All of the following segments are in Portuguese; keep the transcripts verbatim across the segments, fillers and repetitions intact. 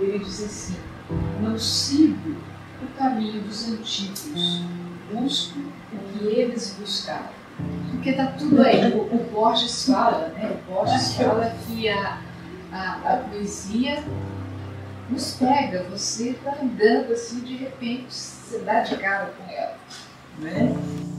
ele diz assim: não sigo o caminho dos antigos, busco o que eles buscaram. Porque está tudo aí. O, o Borges fala, né? O Borges fala que a, a, a poesia nos pega. Você está andando assim, de repente você dá de cara com ela, né?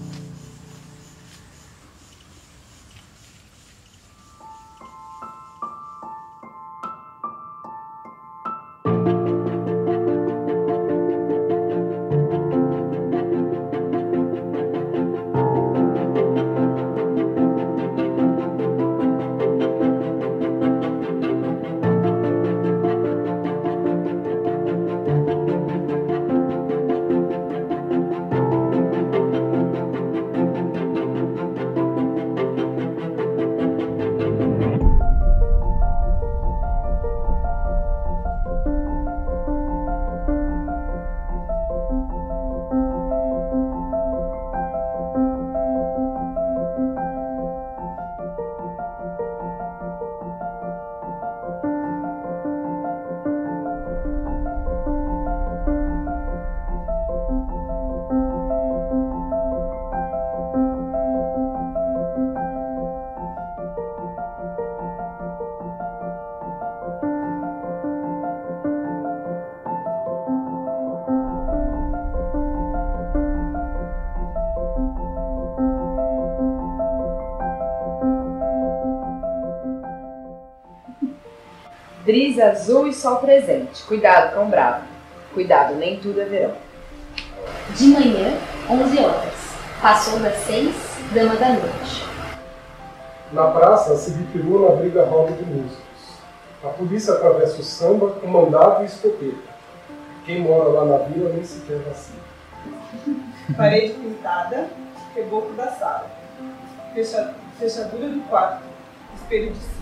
Brisa azul e sol presente. Cuidado, cão bravo. Cuidado, nem tudo é verão. De manhã, onze horas. Passou das seis, dama da noite. Na praça, a Civiperuna abriga a roda de músicos. A polícia atravessa o samba com mandado e escopeta. Quem mora lá na vila nem sequer vacina. Parede pintada, reboco da sala. Fecha, fechadura do quarto. Espelho de